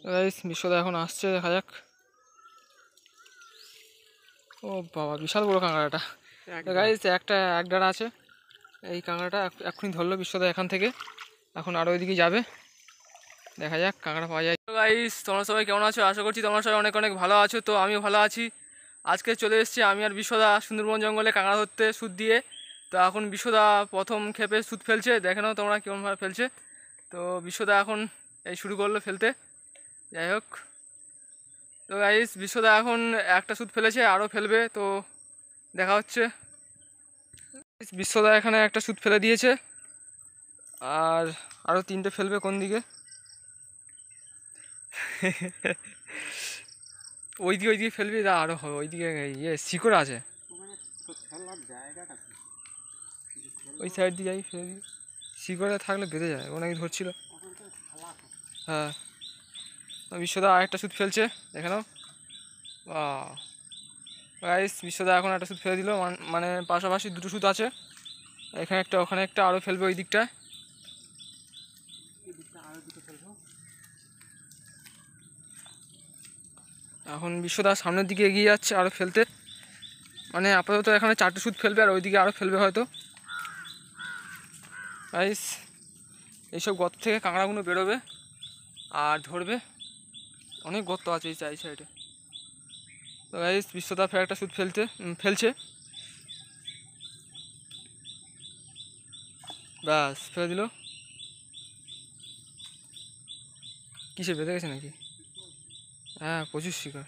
Guys বিশ্বদা এখন আসছে, দেখা যাক। ও বাবা, বিশাল বড় কাঁকড়াটা। গাইস একটা এক ডাড়া আছে, এই কাঁকড়াটা এক্ষুনি ধরলো বিশ্বদা এখান থেকে। এখন আরও ওইদিকে যাবে, দেখা যাক কাঁকড়া পাওয়া যায়। তো গাইস তোমরা সবাই কেমন আছো? আশা করছি তোমরা সবাই অনেক অনেক ভালো আছো। তো আমিও ভালো আছি। আজকে চলে এসেছি আমি আর বিশ্বদা সুন্দরবন জঙ্গলে কাঁকড়া ধরতে সুদ দিয়ে। তো এখন বিশ্বদা প্রথম ক্ষেপে সুদ ফেলছে, দেখে নাও তোমরা কেমনভাবে ফেলছে। তো বিশ্বদা এখন এই শুরু করলো ফেলতে। যাই হোক, তো গাইস বিশ্বদা এখন একটা সুদ ফেলেছে, আরও ফেলবে, তো দেখা হচ্ছে। বিশ্বদা এখানে একটা সুদ ফেলে দিয়েছে, আর আরও তিনটে ফেলবে। কোন দিকে? ওইদিকে ফেলবি, আরও হবে ওইদিকে। ইয়ে শিকড় আছে, ওই সাইড দিয়ে যাই ফেলে দিই। শিকড়ে থাকলে বেঁধে যায়, ও নাকি ধরছিল। হ্যাঁ, বিশ্বদা আরেকটা সুদ ফেলছে, দেখে নাও। গাইস বিশ্বদা এখন একটা সুদ ফেলে দিল, মানে পাশাপাশি দুটো সুদ আছে, এখানে একটা ওখানে একটা, আরও ফেলবে ওই দিকটায়। এখন বিশ্বদা সামনের দিকে এগিয়ে যাচ্ছে আরও ফেলতে, মানে আপাতত এখানে চারটে সুদ ফেলবে, আর ওইদিকে আরও ফেলবে হয়তো। গাইস এইসব গর্ত থেকে কাঁকড়াগুলো বেরোবে আর ধরবে, অনেক গর্ত আছে এই সাইডে। তো গাইস বিশ্বদা ফের একটা সুদ ফেলছে, ব্যাস ফেলে দিল। কিসে বেঁধে গেছে নাকি? হ্যাঁ, প্রচুর শিকার।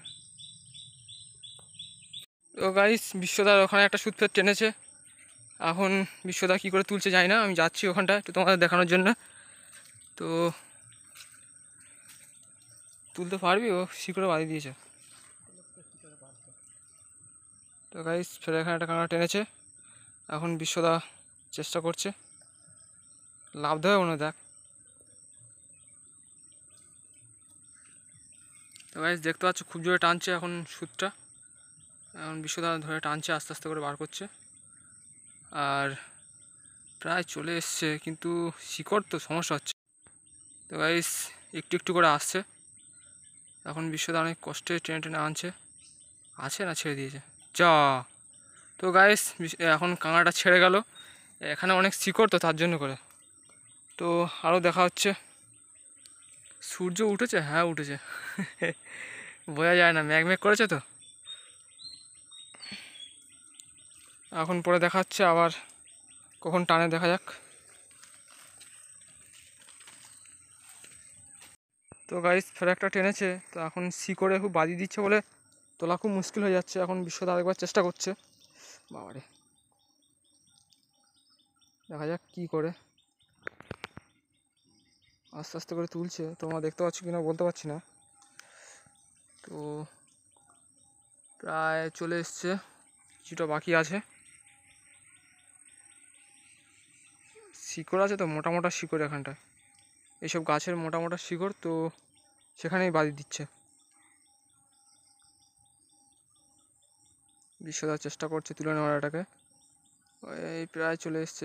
তো গাইস বিশ্বদার ওখানে একটা সুদ ফের টেনেছে, এখন বিশ্বদা কী করে তুলছে যায় না। আমি যাচ্ছি ওখানটা একটু তোমাদের দেখানোর জন্য। তো তুলতে পারবি? ও শিকড়ে বাঁধিয়ে দিয়েছে। তো গাইস ফের এখানে একটা কাঁকড়া টেনেছে, এখন বিশ্বদা চেষ্টা করছে, লাভ দেবে মনে দেখ। তো গাইস দেখতে পাচ্ছ খুব জোরে টানছে এখন সুদটা, এখন বিশ্বদা ধরে টানছে, আস্তে আস্তে করে বার করছে, আর প্রায় চলে এসছে, কিন্তু শিকড় তো সমস্যা হচ্ছে। তো গাইস একটু একটু করে আসছে, এখন বিশ্বদা অনেক কষ্টে টেনে টেনে আনছে। আছে না ছেড়ে দিয়েছে, যা। তো গাইস এখন কাঁকড়াটা ছেড়ে গেল, এখানে অনেক শিকড় তো তার জন্য করে। তো আরও দেখা হচ্ছে। সূর্য উঠেছে, হ্যাঁ উঠেছে। বোঝা যায় না, ম্যাঘ করেছে তো। এখন পরে দেখা হচ্ছে আবার কখন টানে, দেখা যাক। তো গাইস ফের একটা টেনেছে, তো এখন শিকড়ে খুব বাজিয়ে দিচ্ছে বলে তোলা খুব মুশকিল হয়ে যাচ্ছে। এখন বিশ্বদা আরেকবার চেষ্টা করছে, বাবারে, দেখা যাক কী করে। আস্তে আস্তে করে তুলছে, তোমরা দেখতে পাচ্ছ কিনা বলতে পারছি না। তো প্রায় চলে এসছে, কিছুটা বাকি আছে। শিকড় আছে তো, মোটা মোটা শিকড় এখানটায়, এইসব গাছের মোটা মোটা শিকড়, তো সেখানেই বাদি দিচ্ছে। বিশ্বদা চেষ্টা করছে তুলে নেওয়ার এটাকে। এই প্রায় চলে এসছে,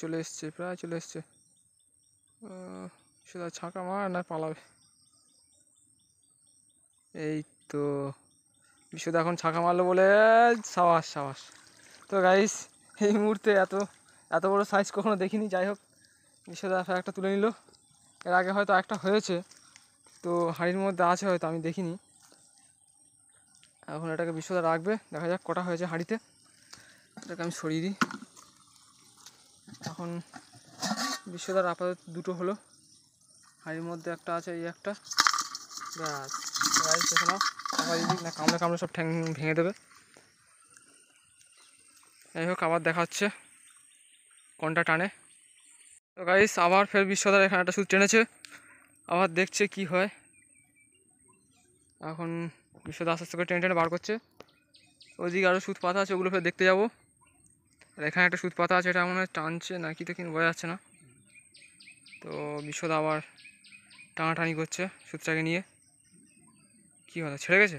বিশ্বদা ছাঁকা মার না পালাবে। এই তো বিশ্বদা এখন ছাঁকা মারলো বলে, সাবাস সাবাস। তো গাইস এই মুহূর্তে এত এত বড় সাইজ কখনো দেখিনি। যাই হোক, বিশ্বদা একটা তুলে নিল। এর আগে হয়তো একটা হয়েছে, তো হাঁড়ির মধ্যে আছে হয়তো, আমি দেখিনি। এখন এটাকে বিশ্বদা রাখবে, দেখা যাক কটা হয়েছে হাঁড়িতে। এটাকে আমি সরিয়ে দিই। এখন বিশ্বদার আপাতত দুটো হলো, হাঁড়ির মধ্যে একটা আছে, এই একটা, ব্যাস। রাইস দেখে নাও, আবার দিক না কামড়ে কামড়ে সব ঠ্যাং ভেঙে দেবে। যাই হোক, আবার দেখা হচ্ছে কোনটা টানে। তো গাইস আবার ফের বিশ্বদার এখানে একটা সুদ টেনেছে, আবার দেখছে কি হয়। এখন বিশ্বদা আস্তে আস্তে করে টেনে টেনে বার করছে। ওইদিকে আরও সুদ পাতা আছে, ওগুলো ফের দেখতে যাবো। আর এখানে একটা সুদ পাতা আছে, এটা মনে হয় টানছে নাকি তো কিন্তু বোঝা যাচ্ছে না। তো বিশ্বদা আবার টানাটানি করছে সুদটাকে নিয়ে। কী হলো, ছেড়ে গেছে?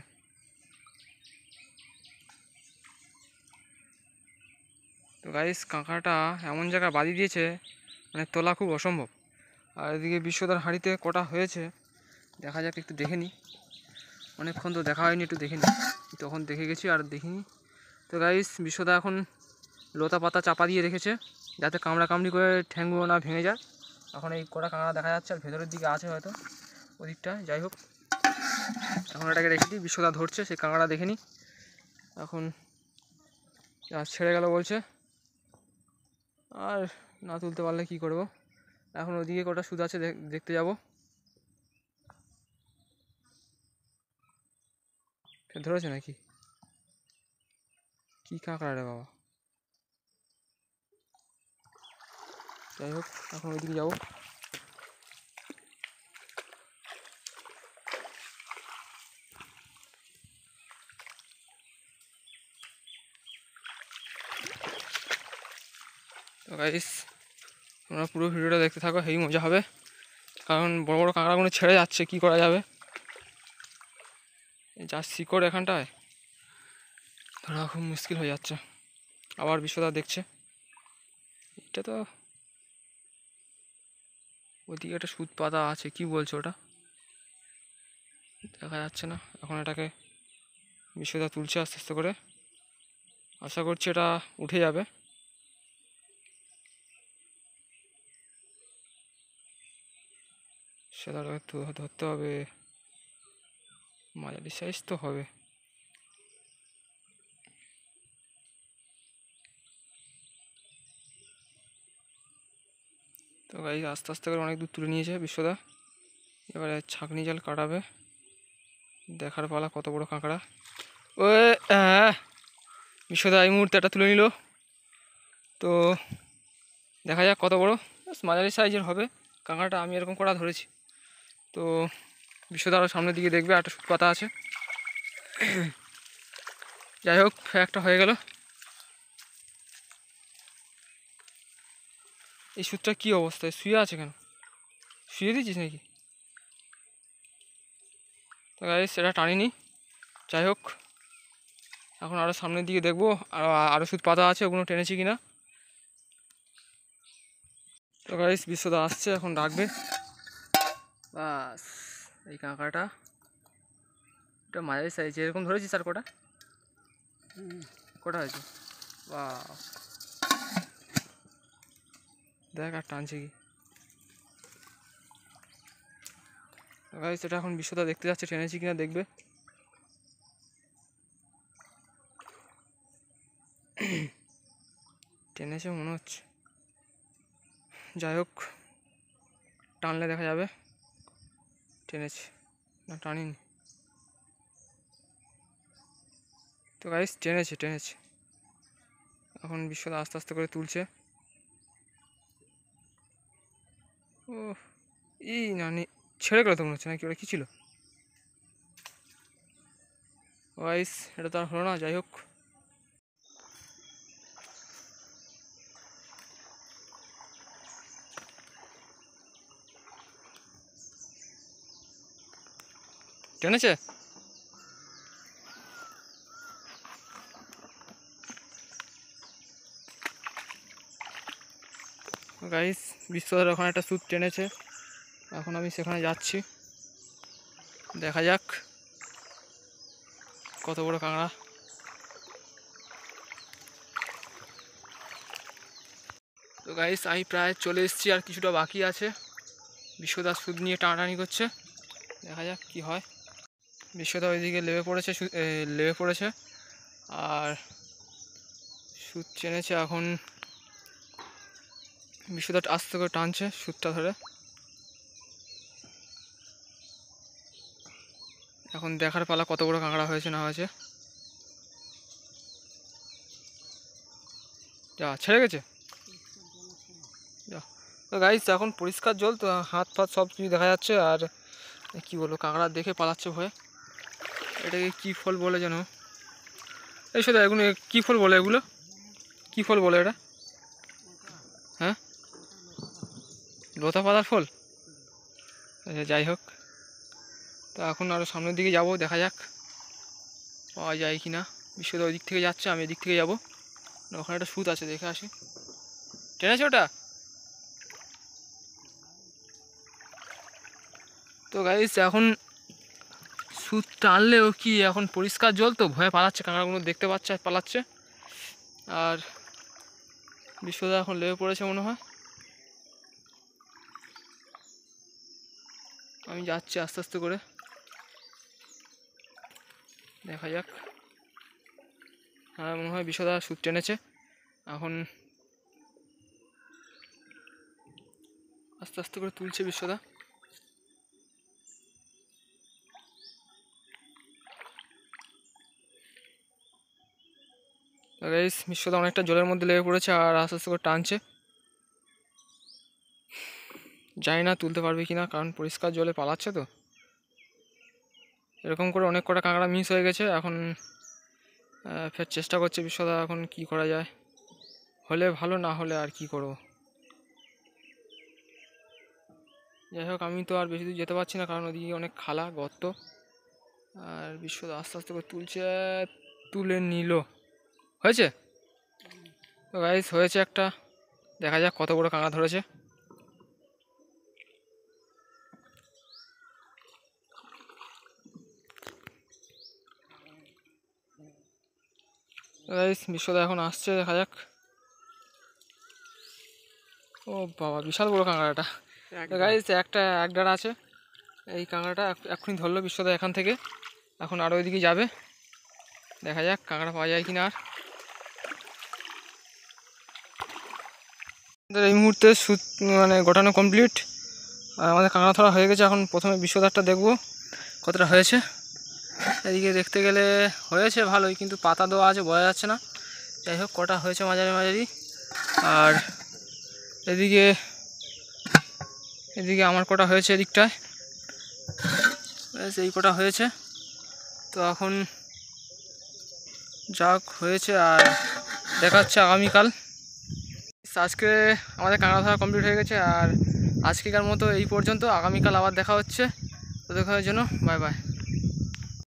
তো গাইস কাঁকড়াটা এমন জায়গায় বাঁধি দিয়েছে, মানে তোলা খুব অসম্ভব। আর এদিকে বিশ্বদার হাঁড়িতে কটা হয়েছে দেখা যাক, একটু দেখে নিই। অনেকক্ষণ তো দেখা হয়নি, একটু দেখে নিই। তখন দেখে গেছি আর দেখিনি। তো গাইস বিশ্বদা এখন লতা পাতা চাপা দিয়ে রেখেছে যাতে কামড়ি করে ঠ্যাংগুলো না ভেঙে যায়। এখন এই কটা কাঁকড়া দেখা যাচ্ছে, আর ভেতরের দিকে আছে হয়তো ওদিকটা। যাই হোক, এখন এটাকে রেখে দিই। বিশ্বদা ধরছে, সেই কাঁকড়া দেখে নিই। এখন ছেড়ে গেল বলছে, আর না তুলতে পারলে কি করব। এখন ওদিকে কটা সুদ আছে দেখতে যাব। ধরেছে নাকি? কি কাঁকড়া রে বাবা। যাই হোক, এখন ওইদিকে যাবো। তো গাইস তোমরা পুরো ভিডিওটা দেখতে থাকো, হেভি মজা হবে। কারণ বড় বড় কাঁকড়াগুলো ছেড়ে যাচ্ছে, কি করা যাবে। যা শিকড় এখানটায় ধরা খুব মুশকিল হয়ে যাচ্ছে। আবার বিশ্বদা দেখছে। এটা তো ওইদিকে একটা সুদ পাতা আছে, কি বলছো ওটা? দেখা যাচ্ছে না। এখন এটাকে বিশ্বদা তুলছে আস্তে আস্তে করে। আশা করছি এটা উঠে যাবে। সেটা ধরতে হবে, মাঝারি সাইজ তো হবে। তো গাই আস্তে আস্তে করে অনেক দূর তুলে নিয়েছে বিশ্বদা। এবারে ছাঁকনি জাল কাটাবে, দেখার পালা কত বড় কাঁকড়া। ও বিশ্বদা এই মুহূর্তে একটা তুলে নিল। তো দেখা যাক কত বড়। মাঝারি সাইজের হবে কাঁকড়াটা, আমি এরকম করা ধরেছি। তো বিশ্বদা আরও সামনের দিকে দেখবে, একটা সুদ পাতা আছে। যাই হোক, একটা হয়ে গেল। এই সুদটা কী অবস্থায় শুয়ে আছে কেন? শুয়ে দিয়েছিস নাকি? তো গাইস সেটা টানিনি। যাই হোক, এখন আরও সামনের দিকে দেখবো আরও সুদ পাতা আছে, ওগুলো টেনেছি কিনা। তো গাইস বিশ্বদা আসছে, এখন ডাকবে। বাস এই কাঁকড়াটা, এটা মাঝারি সাইজ এরকম ধরেছি স্যার। কটা কটা হয়েছে? বা দেখ আর টানছে কি। গাইস এটা এখন বিশ্বদা দেখতে যাচ্ছে, টেনেছি কিনা দেখবে। টেনেছে মনে হচ্ছে। যাই হোক, টানলে দেখা যাবে টেনেছে না টানিনি। তো গাইস টেনেছে। এখন বিশ্বদা আস্তে আস্তে করে তুলছে। ও না ছেড়ে গেলো তো মনে হচ্ছে, নাকি ওটা কী ছিল? গাইস এটা তো আর হলো না। যাই হোক, টেনেছে। গাইস বিশ্বদার ওখানে একটা সুদ টেনেছে, এখন আমি সেখানে যাচ্ছি। দেখা যাক কত বড় কাঁকড়া। তো গাইস আমি প্রায় চলে এসেছি, আর কিছুটা বাকি আছে। বিশ্বদা সুদ নিয়ে টানাটানি করছে, দেখা যাক কি হয়। বিশ্বদা ওইদিকে লেবে পড়েছে আর সুদ টেনেছে। এখন বিশ্বদা আস্তে করে টানছে সুদটা ধরে। এখন দেখার পালা কত বড় কাঁকড়া হয়েছে না হয়েছে। যা ছেড়ে গেছে। যা। তো গাইস এখন পরিষ্কার জল, তো হাত ফাত সব কিছু দেখা যাচ্ছে। আর কি বলবো, কাঁকড়া দেখে পালাচ্ছে ভয়ে। এটাকে কী ফল বলে যেন? এই সাথে এগুলো কী ফল বলে? এগুলো কী ফল বলে এটা? হ্যাঁ, লতা পাতার ফল। আচ্ছা যাই হোক, তো এখন আরও সামনের দিকে যাব, দেখা যাক পাওয়া যায় কি না। বিশ্বদা ওই দিক থেকে যাচ্ছে, আমি এদিক থেকে যাবো। ওখানে একটা সুদ আছে, দেখে আসি। টেনেছে ওটা? তো গাইস এখন সুত টানলেও কি এখন পরিষ্কার জল তো ভয়ে পালাচ্ছে, কাঁকড়াগুলো দেখতে পাচ্ছে আর পালাচ্ছে। আর বিশ্বদা এখন লেগে পড়েছে মনে হয়। আমি যাচ্ছি আস্তে আস্তে করে, দেখা যাক। হ্যাঁ মনে হয় বিশ্বদা সুত টেনেছে। এখন আস্তে আস্তে করে তুলছে বিশ্বদা। গাইস বিশ্বদা অনেকটা জলের মধ্যে লেগে পড়েছে আর আস্তে আস্তে করে টানছে। জানি না তুলতে পারবে কিনা, কারণ পরিষ্কার জলে পালাচ্ছে তো। এরকম করে অনেক কটা কাঁকড়া মিস হয়ে গেছে। এখন ফের চেষ্টা করছে বিশ্বদা, এখন কি করা যায়, হলে ভালো, না হলে আর কি করব। যাই হোক আমি তো আর বেশি দূর যেতে পারছি না, কারণ ওদিকে অনেক খালা গর্ত। আর বিশ্বদা আস্তে আস্তে করে তুলছে, তুলে নিল, হয়েছে তো গাইস, হয়েছে একটা। দেখা যাক কত বড় কাঁকড়া ধরেছে। গাইস বিশ্বদা এখন আসছে, দেখা যাক। ও বাবা, বিশাল বড় কাঁকড়াটা। তো গাইস একটা একডার আছে, এই কাঁকড়াটা এক্ষুনি ধরলো বিশ্বদা এখান থেকে। এখন আরও ওইদিকে যাবে, দেখা যাক কাঁকড়া পাওয়া যায় কিনা। আর এই মুহূর্তে সুত মানে গোটানো কমপ্লিট, আর আমাদের কাঁকড়া ধরা হয়ে গেছে। এখন প্রথমে বিশ্বদারটা দেখবো কতটা হয়েছে। এদিকে দেখতে গেলে হয়েছে ভালোই, কিন্তু পাতা দেওয়া আছে, বোঝা যাচ্ছে না। যাই হোক কটা হয়েছে মাঝারি মাঝারি। আর এদিকে এদিকে আমার কটা হয়েছে, এদিকটায় এই কটা হয়েছে। তো এখন যাক হয়েছে, আর দেখা হচ্ছে আগামীকাল। আজকে আমাদের কাঁকড়া ধরা কমপ্লিট হয়ে গেছে, আর আজকেকার মতো এই পর্যন্ত। আগামীকাল আবার দেখা হচ্ছে, তো দেখার জন্য বাই বাই।